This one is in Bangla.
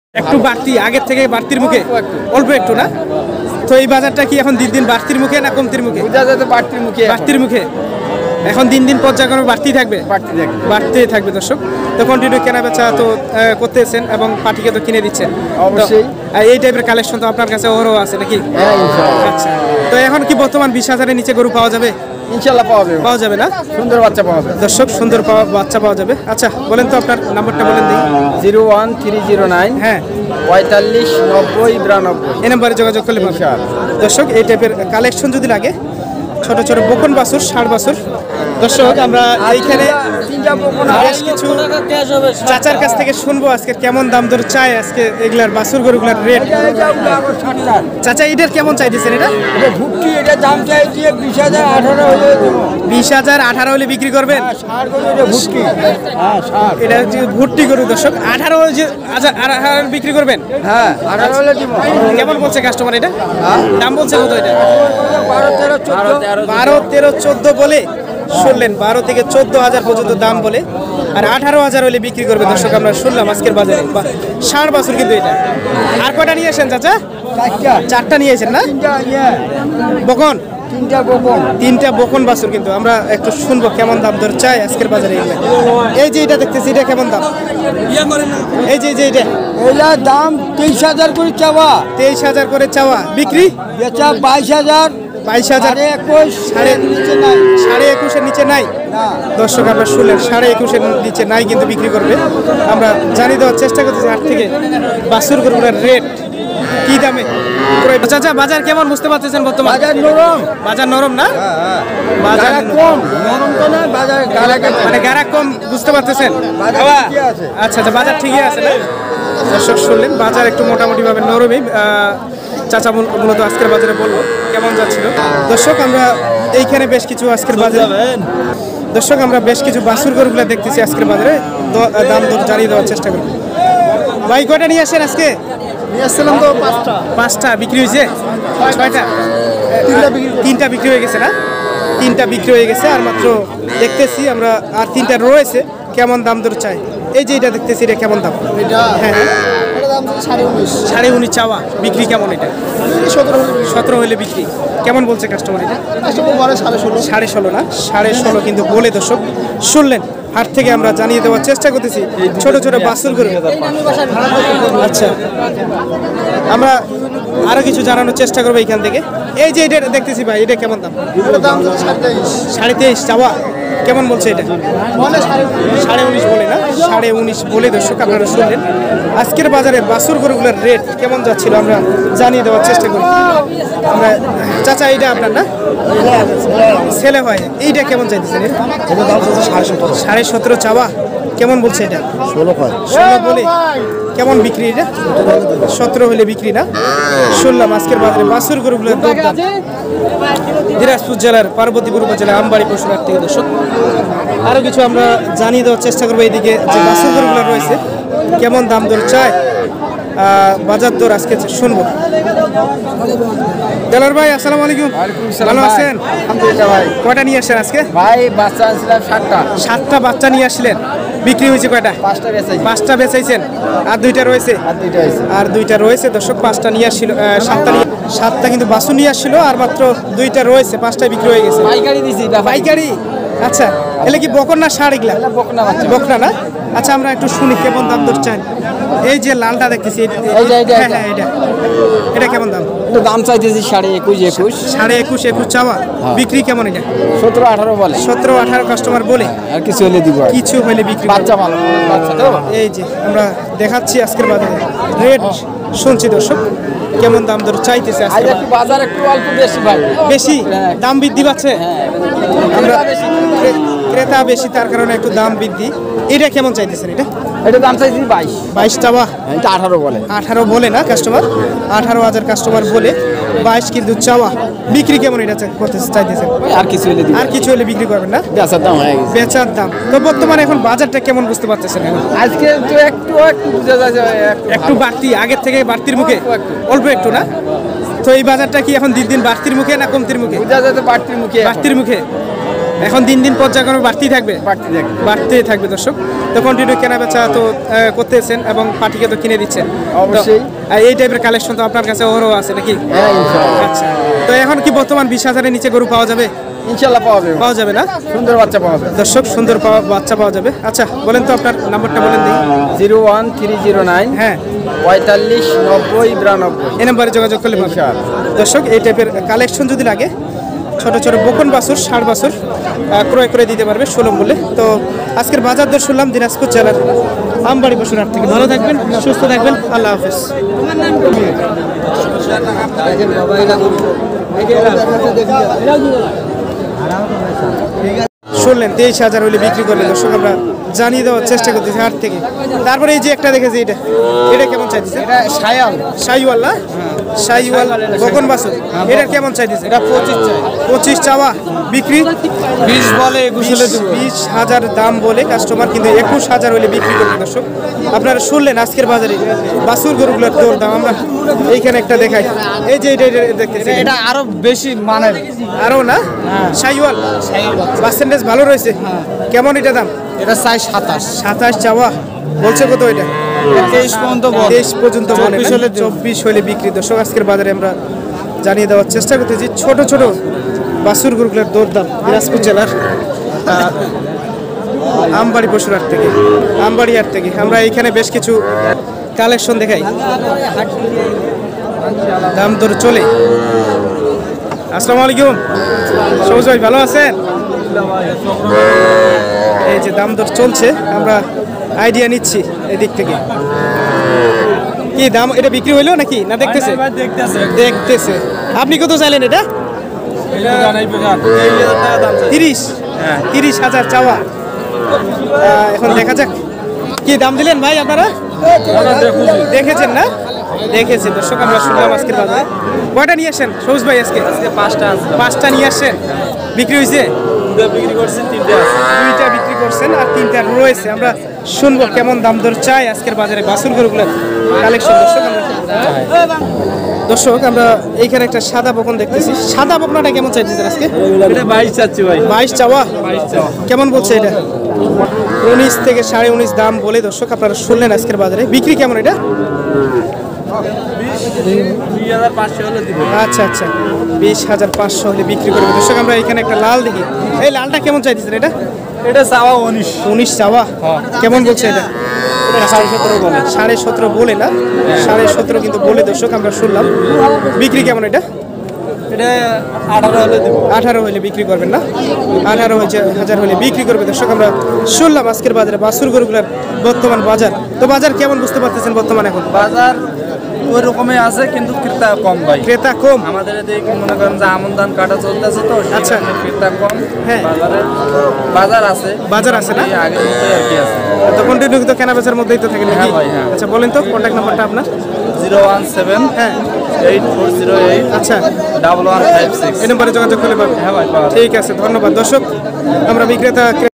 একটু বাড়তি আগের থেকে বাড়তির মুখে অল্প একটু না। তো এই বাজারটা কি এখন দিন দিন বাড়তির মুখে না কমতির মুখে? বাড়তির মুখে এখন দিন দিন পর্যায়ক্রমে বাড়তেই থাকবে, বাড়তেই থাকবে দর্শক। তো কন্টিনিউ কেনা বেচা তো করতেছেন এবং পাটিকে তো কিনে দিচ্ছেন অবশ্যই। এই টাইপের কালেকশন তো আপনার কাছে ওরও আছে নাকি? আচ্ছা, তো এখন কি বর্তমান 20,000-এর নিচে গরু পাওয়া যাবে? ইনশাআল্লাহ পাওয়া যাবে না? সুন্দর বাচ্চা পাওয়া যাবে দর্শক, সুন্দর বাচ্চা পাওয়া যাবে। আচ্ছা বলেন তো আপনার নাম্বারটা বলেন দিই। 01309 হ্যাঁ 45 90 92 এই নাম্বারে যোগাযোগ করলে পাবেন। দর্শক এই টাইপের কালেকশন যদি লাগে, ছোট ছোট বকন বাছুর, ষাঁড় বাছুর। দর্শক আমরা এইখানে বেশ কিছু চাচার কাছ থেকে শুনবো আজকে কেমন দাম দর চাই আজকে এগুলার বাছুর গরুগুলার রেট। চাচা এটার কেমন চাইতেছেন? এটা ভুট্টি, এটা দাম চাইছি 20,000 18 হলে 20,000 18 হলে বিক্রি করবেন? ভুট্টি, এটা হচ্ছে ভুট্টি গরু দর্শক। 18 বিক্রি করবেন? হ্যাঁ 18 হলে দিব। কেমন বলছে কাস্টমার? এটা দাম বলছে কত? এটা 12 13 14 বলে শুনলেন, 12 থেকে 14,000 পর্যন্ত দাম বলে, আর 18,000 হলে বিক্রি করবে দর্শক। আমরা শুনলাম আজকের বাজারে ষাঁড় বাছুর কিন্তু এটা। আর কয়টা নিয়ে আসেন চাচা? 4টা নিয়ে আসেন না? বকন 3টা বকন বাছুর কিন্তু আমরা একটু শুনবো কেমন দাম দর চাই আজকের বাজারে। এই যে এটা দেখতেছি, এটা কেমন দাম? এই যে এটা দাম 23,000 করে চাওয়া, 23,000 করে চাওয়া, বিক্রি বেচা 22,000 22,000 21,500-এর নিচে নাই দর্শক। আমরা শুনলেন 21,500-এর নিচে নাই কিন্তু বিক্রি করবে। আমরা জানিয়ে দেওয়ার চেষ্টা করতেছি হাট থেকে বাছুর গরুগুলোর রেট কি দামে। চাচা বাজার কেমন বুঝতে পারতেছেন বর্তমানে? বাজার নরম না? বাজার কম, নরম তো না, বাজার মানে গ্রাহক কম বুঝতে পারতেছেন? আচ্ছা, বাজার ঠিকই আছে না? দর্শক শুনলেন বাজার একটু মোটামুটি ভাবে নরমই। চাচা মূলত আজকের বাজারে বলবো কেমন যাচ্ছিল। দর্শক আমরা এইখানে বেশ কিছু আজকের বাজারে বেশ কিছু বাছুর গরুগুলো দেখতেছি আজকের বাজারে, দাম দর জানিয়ে দেওয়ার চেষ্টা করবো। ভাই কয়টা নিয়ে আসেন আজকে? নিয়ে আসছিলাম তো 5টা বিক্রি হয়েছে? 6টা? 3টা বিক্রি হয়ে গেছে না? 3টা বিক্রি হয়ে গেছে, আর মাত্র দেখতেছি আমরা আর 3টা রয়েছে। কেমন দাম দর চাই? এই যে এটা দেখতেছি, এটা কেমন দাম? হ্যাঁ 19.5 চাওয়া, বিক্রি কেমন? এটা 17 হলে বিক্রি। কেমন বলছে কাস্টমার? এটা 16.5 না? 16.5 কিন্তু বলে দর্শক শুনলেন। হাট থেকে আমরা জানিয়ে দেওয়ার চেষ্টা করতেছি ছোট ছোট বাছুর গরু। আচ্ছা, আমরা আরো কিছু জানানোর চেষ্টা করবো এখান থেকে। এই যে এটা দেখতেছি ভাই, এটা কেমন দাম? 23.5 চাওয়া, কেমন বলছে? এটা 19.5 বলে না? 19.5 বলে দর্শক আপনারা শুনলেন। আজকের বাজারে বাছুর গরুগুলোর রেট কেমন যাচ্ছিল আমরা জানিয়ে দেওয়ার চেষ্টা করি। আমরা চাচা এইটা আপনার না ছেলে হয়, এইটা কেমন চাইতেছেন? 17.5 চাওয়া, কেমন বলছে? এটা 16 বলে। কেমন বিক্রি? এটা 17 হলে বিক্রি না? শুনলাম আজকের বাজারে বাছুর গরুগুলোর দাম। দিনাজপুর জেলার পার্বতীপুর উপজেলা আমবাড়ি পশুরহাট থেকে দর্শক আরো কিছু আমরা জানিয়ে দেওয়ার চেষ্টা করবো। এইদিকে যে বাছুর গরুগুলো রয়েছে কেমন দাম দর চায়, বাজার দর আজকে শুনবো। দেলার ভাই আসসালামু আলাইকুম, ভালো আছেন? আলহামদুলিল্লাহ ভাই। কয়টা নিয়ে আসছেন আজকে? ভাই বাচ্চা আনছিলাম 7টা বাচ্চা নিয়ে আসলেন, বিক্রি হয়েছে কয়টা? 5টা বেচাইছেন, আর 2টা রয়েছে? আর 2টা রয়েছে দর্শক। 5টা নিয়ে আসছিল, 7টা কিন্তু বাছুর নিয়ে আসছিল, আর মাত্র 2টা রয়েছে, 5টাই বিক্রি হয়ে গেছে। পাইকারি দিছি। পাইকারি? আচ্ছা, এলে কি বকন না ষাঁড়? এগুলা বকনা না? আচ্ছা, আমরা একটু শুনি কেমন দাম দর চান। এই যে লালটা দেখতেছি, এটা কেমন দাম? দাম চাইতেছি 21.5 21.5 চাওয়া, বিক্রি কেমন? এটা 17-18 বলে। 17-18 কাস্টমার বলে, আর কিছু হলে দিব, কিছু হলে বিক্রি। বাচ্চা ভালো বাচ্চা তো। এই যে আমরা দেখাচ্ছি আজকের বাজারে রেট শুনছি দর্শক কেমন দাম দর চাইতেছে। বাজার একটু অল্প বেশি ভাই, বেশি দাম বৃদ্ধি পাচ্ছে। আমরা ক্রেতা বেশি, তার কারণে একটু দাম বৃদ্ধি। এটা কেমন চাইতেছেন? এটা দাম চাইছি 22 চাওয়া, এটা 18 বলে। 18 বলে না কাস্টমার? 18,000 কাস্টমার বলে, 22 কিন্তু চাওয়া, বিক্রি কেমন এটা করতে চাইতেছেন? আর কিছু হলে দিব, আর কিছু হলে বিক্রি করবেন না? বেচার দাম হয়ে গেছে। বেচার দাম তো বর্তমানে এখন বাজারটা কেমন বুঝতে পারতেছেন? আজকে তো একটু বুঝা যাচ্ছে, একটু বাড়তি আগের থেকে বাড়তির মুখে অল্প একটু না? তো এই বাজারটা কি এখন দিন দিন বাড়তির মুখে না কমতির মুখে? বুঝা যাচ্ছে বাড়তির মুখে। বাড়তির মুখে এখন দিন দিন পর্যায়ক্রমে বাড়তেই থাকবে, বাড়তি দেখবে। বাড়তেই থাকবে দর্শক। তো কন্টিনিউ কেনা বেচা তো করতেছেন এবং পাটিকে তো কিনে দিচ্ছেন অবশ্যই। তো, এই টাইপের কালেকশন তো আপনার কাছে ওরও আছে নাকি? হ্যাঁ ইনশাআল্লাহ। আচ্ছা, তো এখন কি বর্তমান 20,000-এর নিচে গরু পাওয়া যাবে? ইনশাআল্লাহ পাওয়া যাবে। পাওয়া যাবে না? সুন্দর বাচ্চা পাওয়া যাবে। দর্শক সুন্দর বাচ্চা পাওয়া যাবে। আচ্ছা বলেন তো আপনার নাম্বারটা বলেন দিই। 01309 হ্যাঁ, 45 90 92। এই নাম্বারে যোগাযোগ করলে পাবেন। ইনশাআল্লাহ। দর্শক এই টাইপের কালেকশন যদি লাগে ছোট ছোট বকন বাছুর, ষাঁড় বাছুর ক্রয় করে দিতে পারবে সুলভ মূল্যে। তো আজকের বাজার দর শুনলাম দিনাজপুর জেলার আমবাড়ি পশুর হাট থেকে। ভালো থাকবেন, সুস্থ থাকবেন, আল্লাহ হাফেজ। শুনলেন 23,000 হলে বিক্রি করলেন। দর্শক আমরা জানিয়ে দেওয়ার চেষ্টা করতেছি হাট থেকে। তারপরে এই যে একটা দেখেছি, এটা এটা কেমন চাইতেছে? এটা শায়াল। শাইওয়াল না? শাইওয়াল বকন বাছুর, এটা কেমন চাইতেছে? এটা 25 চাই। 25 চাওয়া, বিক্রি 20 বলে 21 হলে দেব। 20,000 দাম বলে কাস্টমার কিন্তু 21,000 হলে বিক্রি করবে। দর্শক আপনারা শুনলেন আজকের বাজারে বাছুর গরুগুলোর দর দাম। আমরা এইখানে একটা দেখাই, এই যে এটা দেখতেছি, এটা আরো বেশি মানের। আরও না? শাইওয়াল পার্সেন্টেজ ভালো রয়েছে। কেমন এটা দাম? এটা চাই 27। 27 চাওয়া, বলছে কত এটা? 23 পর্যন্ত বল। 23 পর্যন্ত বলে, 24 হলে 24 হলে বিক্রি। দর্শক আজকের বাজারে আমরা জানিয়ে দেওয়ার চেষ্টা করতেছি ছোট ছোট বাছুর গরুগুলোর দরদাম দিনাজপুর জেলার আমবাড়ি পশুর হাট থেকে, আমবাড়ি হাট থেকে। আমরা এখানে বেশ কিছু কালেকশন দেখাই, দাম দর চলে। আসসালামু আলাইকুম সবুজ ভাই, ভালো আছেন? এই যে দাম দর চলছে, আমরা আইডিয়া নিচ্ছি এদিক থেকে। কি দাম এটা বিক্রি হইলো নাকি না দেখতেছে? দেখতেছে। আপনি কত চাইলেন এটা? 30,000 চাওয়া। এখন দেখা যাক কি দাম দিলেন ভাই আপনারা? দেখেছেন না? দেখেছি। দর্শক আমরা শুনলাম আজকের বাজারে। কয়টা নিয়ে আসেন সবুজ ভাই আজকে? 5টা নিয়ে আসেন। বিক্রি হয়েছে? দুইটা বিক্রি করছেন আর 3টা রয়েছে। আমরা শুনবো কেমন দাম দর চাই আজকের বাজারে বাছুর গরুগুলোর কালেকশন। দর্শক আমরা এইখানে একটা সাদা বকন দেখতেছি। সাদা বকনাটা কেমন চাইতেছেন আজকে? এটা 22 চাচ্ছি ভাই। 22 চাওয়া, কেমন বলছে এটা? 19 থেকে 19.5 দাম বলে। দর্শক আপনারা শুনলেন আজকের বাজারে। বিক্রি কেমন এটা? 2500 হলে দিব। আচ্ছা আচ্ছা, 20,500 হলে বিক্রি করবে। দর্শক আমরা এখানে একটা লাল দেখি, এই লালটা কেমন চাইতেছেন এটা? এটা চাওয়া 19। 19 চাওয়া, কেমন বলছে এটা? 17.5 বলে। 17.5 বলে না? 17.5 কিন্তু বলে। দর্শক আমরা শুনলাম। বিক্রি কেমন এটা? এটা 18 হলে দিব। 18 হলে বিক্রি করবেন না? 18,000 হলে বিক্রি করবে। দর্শক আমরা শুনলাম আজকের বাজারে বাছুর গরুগুলোর বর্তমান বাজার। তো বাজার কেমন বুঝতে পারতেছেন বর্তমান এখন? বাজার ওই রকমই আছে কিন্তু ক্রেতা কম ভাই। ক্রেতা কম? আমাদের এদিকে মনে করেন যে আমন ধান কাটা চলতেছে তো। আচ্ছা। ক্রেতা কম। হ্যাঁ। বাজার আছে। বাজার আছে না? এই আগের মতোই আর কি আছে। তো কন্টিনিউ তো কেনা বেচার মধ্যেই তো থাকেন নাকি? হ্যাঁ ভাই, হ্যাঁ। আচ্ছা বলেন তো কন্ট্যাক্ট নাম্বারটা আপনার। 017 হ্যাঁ 8408 আচ্ছা, 1156। এই নম্বরে যোগাযোগ করলে পাবেন। হ্যাঁ ভাই, পাওয়া যাবে। ঠিক আছে, ধন্যবাদ। দর্শক আমরা বিক্রেতা